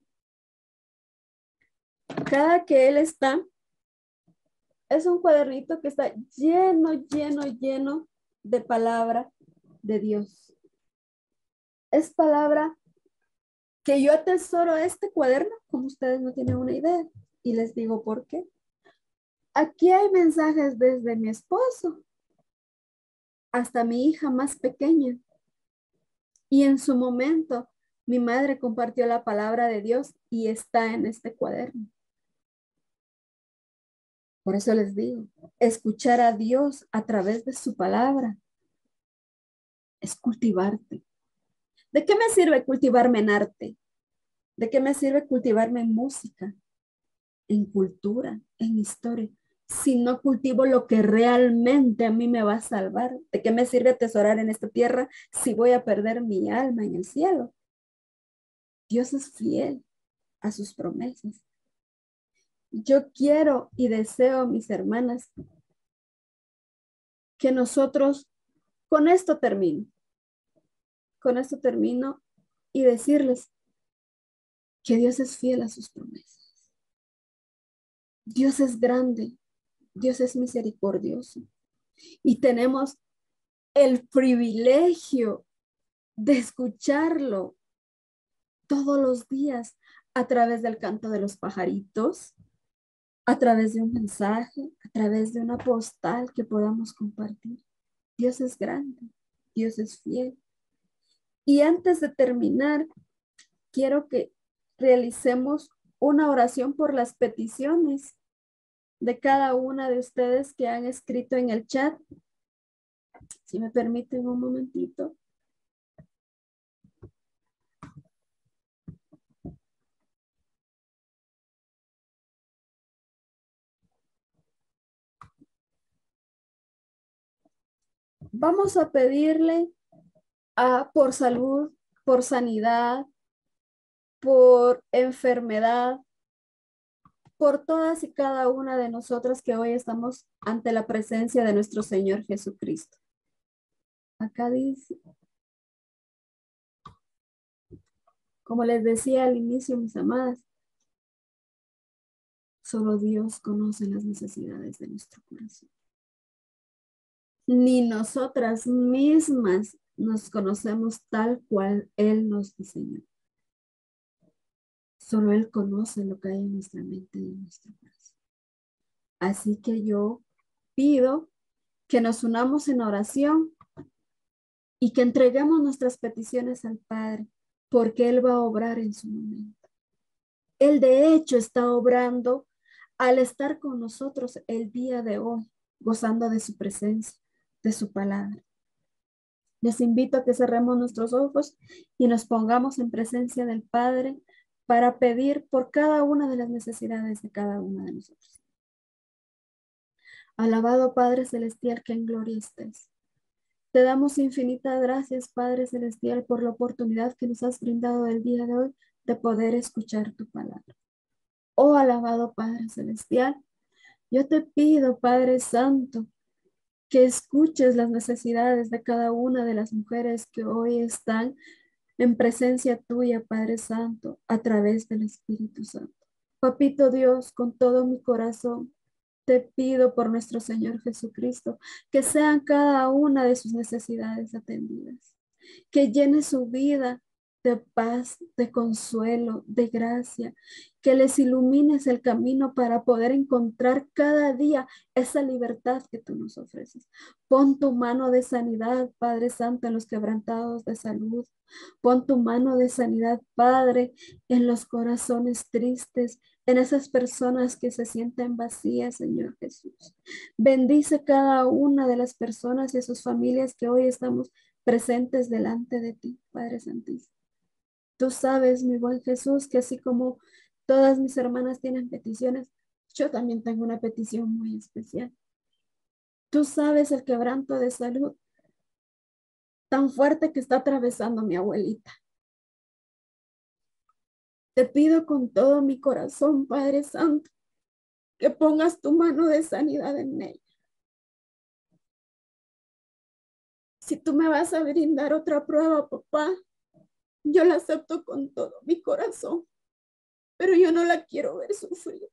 [SPEAKER 2] Cada que él está, es un cuadernito que está lleno, lleno, lleno de palabra de Dios. Es palabra que yo atesoro este cuaderno, como ustedes no tienen una idea. Y les digo por qué. Aquí hay mensajes desde mi esposo hasta mi hija más pequeña. Y en su momento, mi madre compartió la palabra de Dios y está en este cuaderno. Por eso les digo, escuchar a Dios a través de su palabra es cultivarte. ¿De qué me sirve cultivarme en arte? ¿De qué me sirve cultivarme en música, en cultura, en historia? Si no cultivo lo que realmente a mí me va a salvar, ¿de qué me sirve atesorar en esta tierra si voy a perder mi alma en el cielo? Dios es fiel a sus promesas. Yo quiero y deseo, mis hermanas, que nosotros, con esto termino, con esto termino y decirles que Dios es fiel a sus promesas. Dios es grande, Dios es misericordioso y tenemos el privilegio de escucharlo todos los días a través del canto de los pajaritos, a través de un mensaje, a través de una postal que podamos compartir. Dios es grande, Dios es fiel. Y antes de terminar, quiero que realicemos una oración por las peticiones de cada una de ustedes que han escrito en el chat. Si me permiten un momentito. Vamos a pedirle a, por salud, por sanidad, por enfermedad, por todas y cada una de nosotras que hoy estamos ante la presencia de nuestro Señor Jesucristo. Acá dice, como les decía al inicio, mis amadas, solo Dios conoce las necesidades de nuestro corazón. Ni nosotras mismas nos conocemos tal cual Él nos diseñó. Solo Él conoce lo que hay en nuestra mente y en nuestro corazón. Así que yo pido que nos unamos en oración y que entreguemos nuestras peticiones al Padre, porque Él va a obrar en su momento. Él de hecho está obrando al estar con nosotros el día de hoy, gozando de su presencia, de su palabra. Les invito a que cerremos nuestros ojos y nos pongamos en presencia del Padre para pedir por cada una de las necesidades de cada una de nosotros. Alabado Padre Celestial, que en gloria estés. Te damos infinitas gracias, Padre Celestial, por la oportunidad que nos has brindado el día de hoy de poder escuchar tu palabra. Oh, alabado Padre Celestial, yo te pido, Padre Santo, que escuches las necesidades de cada una de las mujeres que hoy están en presencia tuya, Padre Santo, a través del Espíritu Santo. Papito Dios, con todo mi corazón, te pido por nuestro Señor Jesucristo, que sean cada una de sus necesidades atendidas, que llene su vida de paz, de consuelo, de gracia, que les ilumines el camino para poder encontrar cada día esa libertad que tú nos ofreces. Pon tu mano de sanidad, Padre Santo, en los quebrantados de salud. Pon tu mano de sanidad, Padre, en los corazones tristes, en esas personas que se sienten vacías, Señor Jesús. Bendice cada una de las personas y sus familias que hoy estamos presentes delante de ti, Padre Santísimo. Tú sabes, mi buen Jesús, que así como todas mis hermanas tienen peticiones, yo también tengo una petición muy especial. Tú sabes el quebranto de salud tan fuerte que está atravesando mi abuelita. Te pido con todo mi corazón, Padre Santo, que pongas tu mano de sanidad en ella. Si tú me vas a brindar otra prueba, papá, yo la acepto con todo mi corazón, pero yo no la quiero ver sufrir.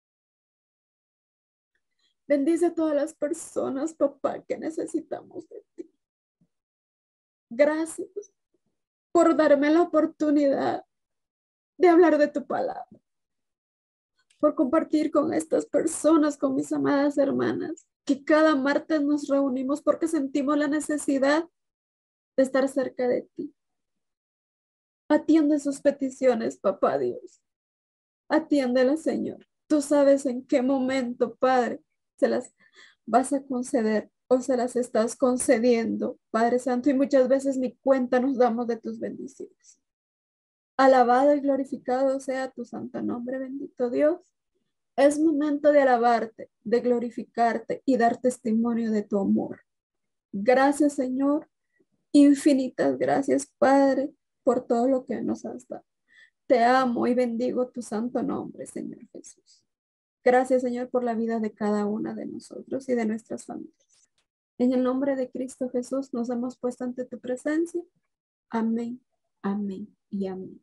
[SPEAKER 2] Bendice a todas las personas, papá, que necesitamos de ti. Gracias por darme la oportunidad de hablar de tu palabra, por compartir con estas personas, con mis amadas hermanas, que cada martes nos reunimos porque sentimos la necesidad de estar cerca de ti. Atiende sus peticiones, papá Dios. Atiéndelas, Señor. Tú sabes en qué momento, Padre, se las vas a conceder o se las estás concediendo, Padre Santo, y muchas veces ni cuenta nos damos de tus bendiciones. Alabado y glorificado sea tu santo nombre, bendito Dios. Es momento de alabarte, de glorificarte y dar testimonio de tu amor. Gracias, Señor. Infinitas gracias, Padre, por todo lo que nos has dado. Te amo y bendigo tu santo nombre, Señor Jesús. Gracias, Señor, por la vida de cada una de nosotros y de nuestras familias. En el nombre de Cristo Jesús nos hemos puesto ante tu presencia. Amén, amén y amén.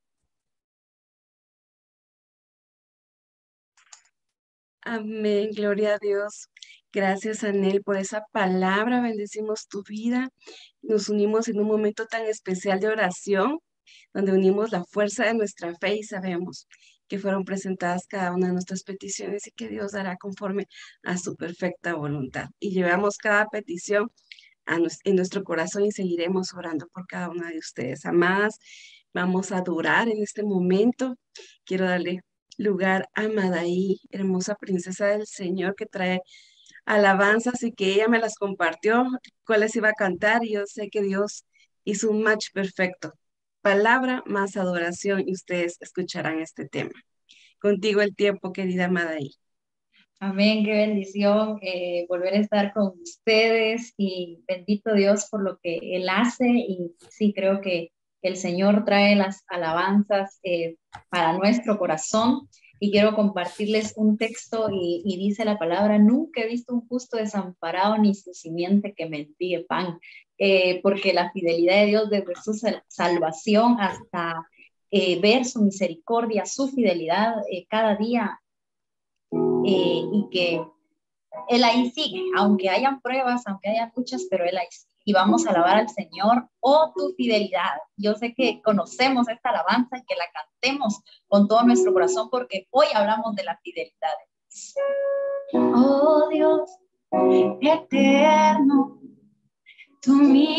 [SPEAKER 1] Amén, gloria a Dios. Gracias, Anel, por esa palabra. Bendecimos tu vida. Nos unimos en un momento tan especial de oración, donde unimos la fuerza de nuestra fe y sabemos que fueron presentadas cada una de nuestras peticiones y que Dios dará conforme a su perfecta voluntad. Y llevamos cada petición a nues- en nuestro corazón y seguiremos orando por cada una de ustedes. Amadas, vamos a adorar en este momento. Quiero darle lugar a Madaí, hermosa princesa del Señor, que trae alabanzas y que ella me las compartió, cuáles iba a cantar, y yo sé que Dios hizo un match perfecto. Palabra más adoración, y ustedes escucharán este tema. Contigo el tiempo, querida Madaí.
[SPEAKER 3] Amén, qué bendición eh, volver a estar con ustedes y bendito Dios por lo que Él hace y sí creo que el Señor trae las alabanzas eh, para nuestro corazón y quiero compartirles un texto y, y dice la palabra: nunca he visto un justo desamparado ni su simiente que mendigue pan, eh, porque la fidelidad de Dios desde su sal- salvación hasta eh, ver su misericordia, su fidelidad eh, cada día. Eh, y que Él ahí sigue, aunque hayan pruebas, aunque hayan luchas, pero Él ahí sigue. Y vamos a alabar al Señor, oh tu fidelidad. Yo sé que conocemos esta alabanza y que la cantemos con todo nuestro corazón porque hoy hablamos de la fidelidad de Dios. Oh Dios eterno, tu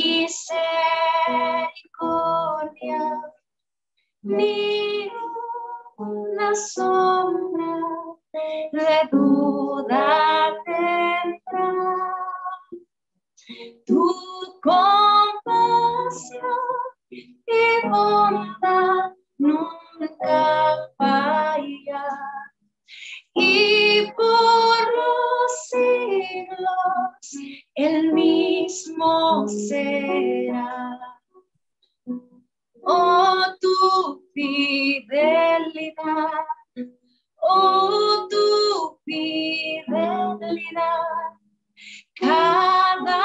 [SPEAKER 3] misericordia, ni una sombra de duda tendrá. Tu compasión y bondad nunca falla, y por los siglos el mismo será. Oh, tu fidelidad, oh, tu fidelidad, cada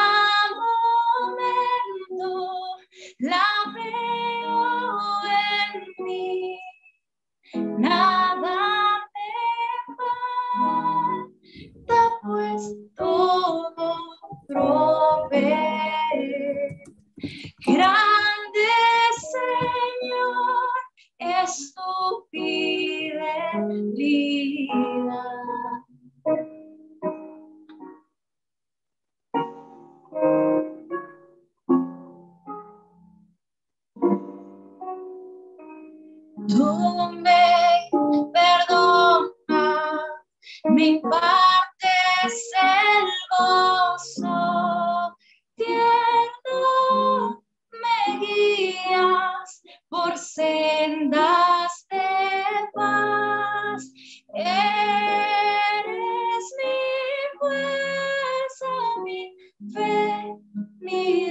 [SPEAKER 3] Tú me perdonas, me impartes el gozo tierno, me guías por sendas de paz. Eres mi fuerza, mi fe, mi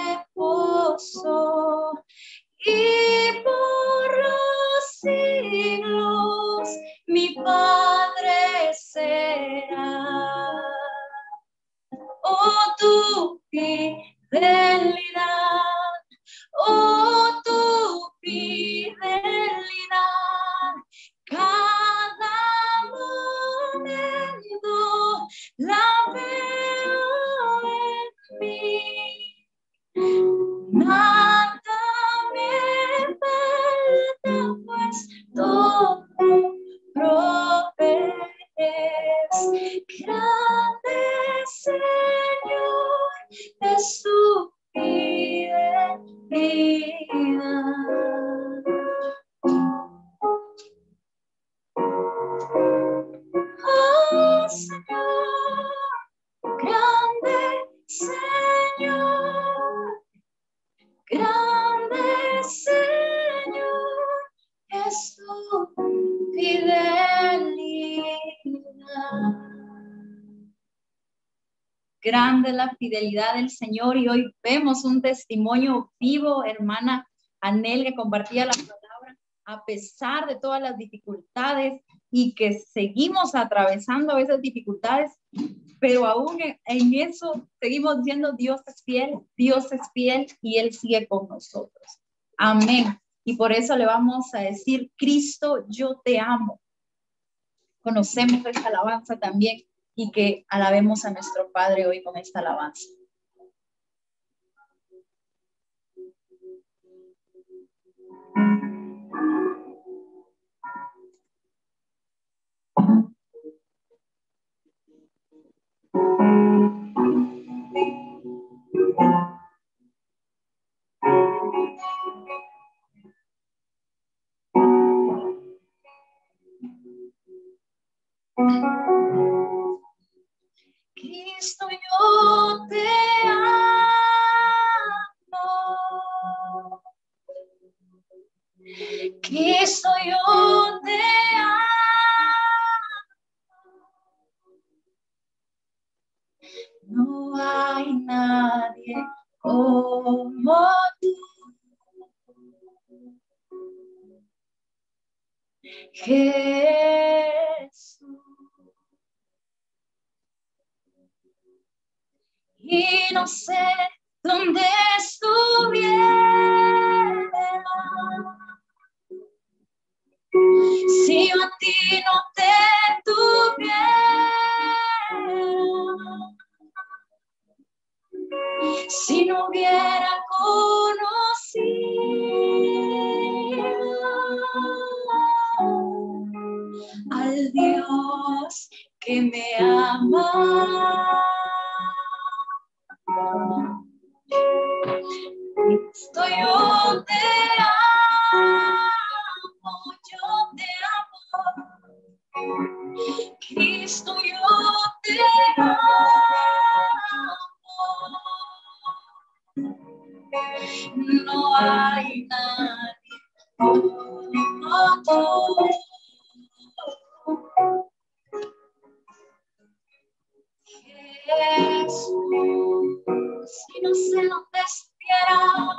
[SPEAKER 3] reposo, y por los siglos mi Padre será. Oh, tu fidelidad, oh, tu fidelidad, cada momento la veo en mí. Nada me falta, pues todo provees. Grande Señor es tu fidelidad. Oh, Señor, grande Señor, grande Señor es tu fidelidad. Grande es la fidelidad del Señor, y hoy vemos un testimonio vivo, hermana Anel, que compartía la palabra a pesar de todas las dificultades, y que seguimos atravesando esas dificultades, pero aún en, en eso seguimos diciendo Dios es fiel, Dios es fiel, y Él sigue con nosotros. Amén. Y por eso le vamos a decir: Cristo, yo te amo. Conocemos esta alabanza también, y que alabemos a nuestro Padre hoy con esta alabanza. Cristo, yo te amo. Cristo, yo te amo. No hay nadie como tú, Jesús. Y no sé dónde estuviera si yo a ti no te tuviera, si no hubiera conocido al Dios que me ama. Cristo, yo te amo, yo te amo. Cristo, yo te amo. No hay nadie como tú. Jesús, y no sé dónde estuviera,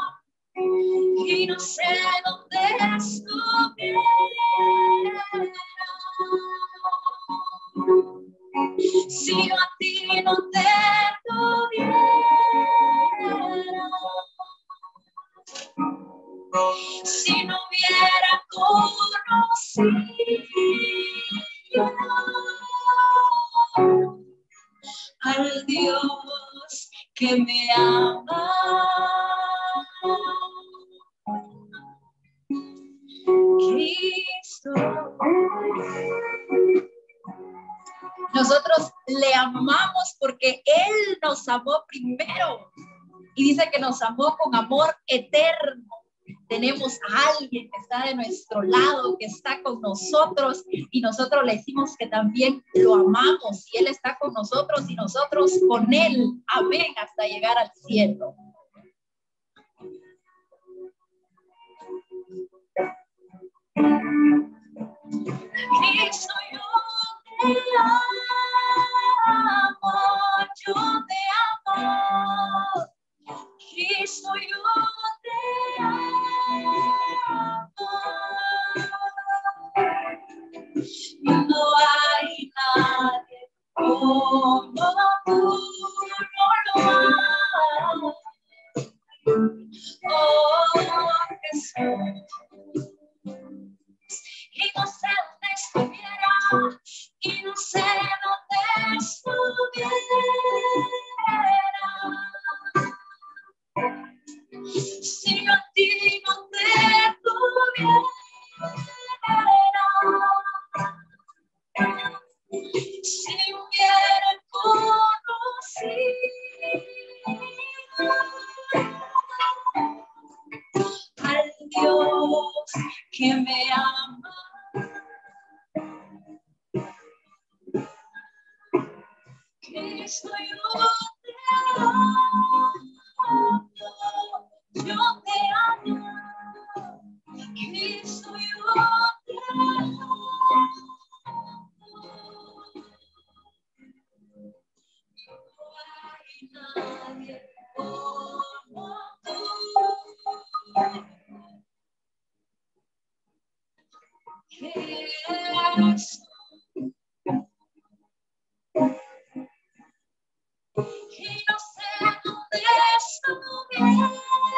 [SPEAKER 3] y no sé dónde estuviera, si yo a ti no te tuviera, si no hubiera conocido al Dios que me ama. Cristo. Nosotros le amamos porque Él nos amó primero. Y dice que nos amó con amor eterno. tenemos a alguien que está de nuestro lado, que está con nosotros y nosotros le decimos que también lo amamos y Él está con nosotros y nosotros con Él. Amén, hasta llegar al cielo. Cristo, yo te amo, yo te amo. Cristo, yo te amo. No hay nadie como tú, no lo hay. Oh, Jesús. Y no sé dónde estuviera, y no sé dónde estuviera, si a ti no te tuviera, si hubiera conocido al Dios que me ama. Cristo, yo te amo, yo te amo. Cristo, yo te amo. No hay nadie como tú. Jesús. Y no sé dónde estuviera,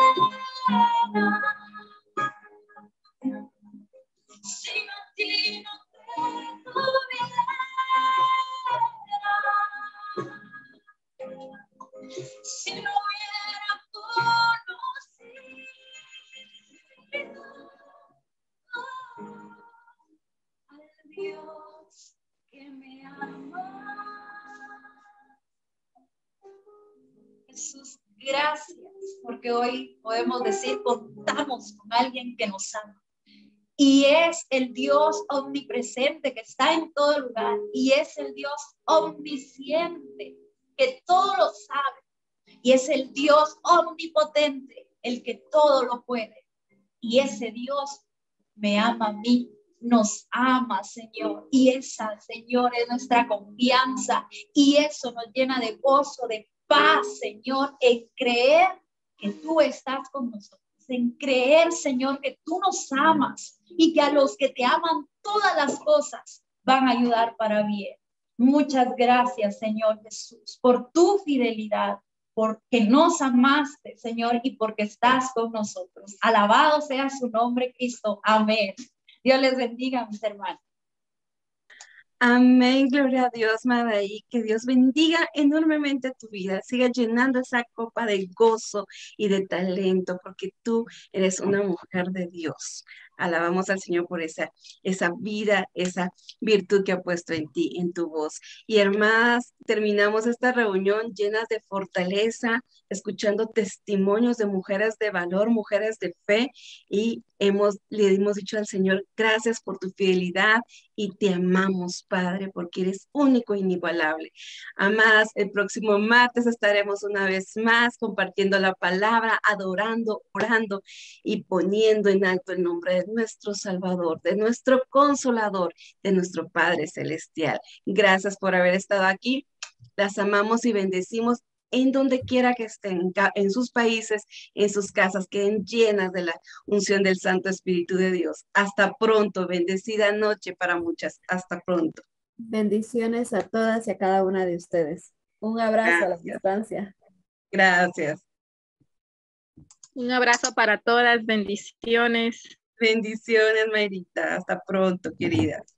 [SPEAKER 3] si a ti no te tuviera, si no hubiera conocido al Dios que me ama. Jesús, gracias, porque hoy podemos decir, contamos con alguien que nos ama. Y es el Dios omnipresente que está en todo lugar. Y es el Dios omnisciente que todo lo sabe. Y es el Dios omnipotente, el que todo lo puede. Y ese Dios me ama a mí. Nos ama, Señor, y esa, Señor, es nuestra confianza, y eso nos llena de gozo, de paz, Señor, en creer que tú estás con nosotros, en creer, Señor, que tú nos amas y que a los que te aman todas las cosas van a ayudar para bien. Muchas gracias, Señor Jesús, por tu fidelidad, porque nos amaste, Señor, y porque estás con nosotros. Alabado sea su nombre, Cristo. Amén. Dios les bendiga, mis hermanos.
[SPEAKER 1] Amén, gloria a Dios, Madaí, que Dios bendiga enormemente tu vida, siga llenando esa copa de gozo y de talento, porque tú eres una mujer de Dios. Alabamos al Señor por esa, esa vida, esa virtud que ha puesto en ti, en tu voz. Y hermanas, terminamos esta reunión llenas de fortaleza, escuchando testimonios de mujeres de valor, mujeres de fe, y hemos, le hemos dicho al Señor, gracias por tu fidelidad, y te amamos, Padre, porque eres único e inigualable. Amadas, el próximo martes estaremos una vez más compartiendo la palabra, adorando, orando y poniendo en alto el nombre de nuestro Salvador, de nuestro Consolador, de nuestro Padre Celestial. Gracias por haber estado aquí. Las amamos y bendecimos en donde quiera que estén, en sus países, en sus casas, queden llenas de la unción del Santo Espíritu de Dios. Hasta pronto, bendecida noche para muchas. Hasta pronto.
[SPEAKER 2] Bendiciones a todas y a cada una de ustedes. Un abrazo a la
[SPEAKER 1] Gracias.
[SPEAKER 2] distancia.
[SPEAKER 1] Gracias.
[SPEAKER 4] Un abrazo para todas, bendiciones.
[SPEAKER 1] Bendiciones, Mayrita. Hasta pronto, querida.